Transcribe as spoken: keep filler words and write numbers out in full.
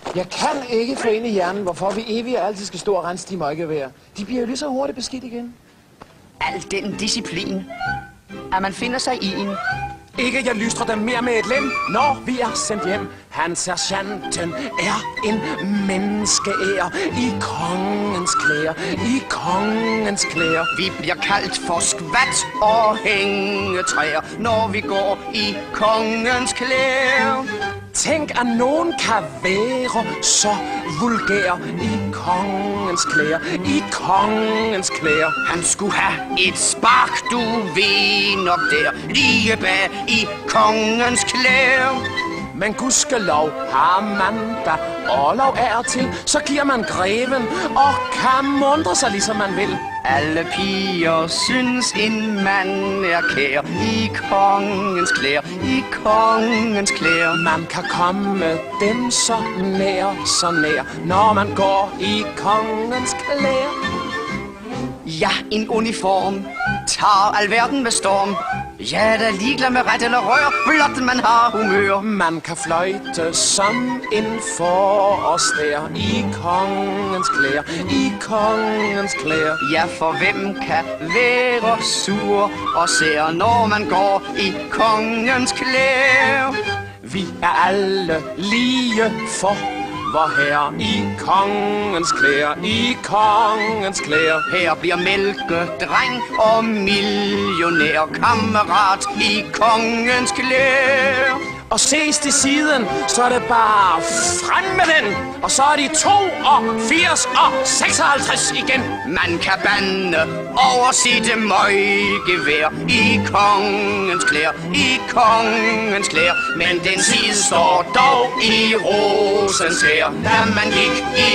Jeg kan ikke få ind i hjernen, hvorfor vi evigt og altid skal stå og rense de møgevær. De bliver jo lige så hurtigt beskidt igen. Al den disciplin, at man finder sig i en. Ikke jeg lystrer dem mere med et lem, når vi er sendt hjem. Han sergeanten er en menneskeær i kongens klæder, i kongens klæder. Vi bliver kaldt for skvat og hængetræer, når vi går i kongens klæder. Tænk, at nogen kan være så vulgær i kongens klæder, i kongens klæder. Han skulle have et spark, du ved nok der, lige bag i kongens klæder. Men gudskelov har man da orlov er til, så giver man greven og kan mundre sig, ligesom man vil. Alle piger synes en mand er kær i kongens klæder, i kongens klæder. Man kan komme dem så nær, så nær, når man går i kongens klæder. Ja, en uniform tager alverden med storm. Ja, der er ligeglad med ret eller rør, blot man har humør. Man kan fløjte som en forårsvejr i kongens klæder, i kongens klæder. Ja, for hvem kan være sur og sær, når man går i kongens klæder? Vi er alle lige for vor herre i kongens klæder, i kongens klæder. Her bliver mælkedreng og millionær kammerat i kongens klæder. Og ses til siden, så er det bare frem med den. Og så er de toogfirs og seksoghalvtreds igen. Man kan bande over sit møggevær i kongens klæder, i kongens klæder. Men den sidste står dog i rosens hær, da man gik i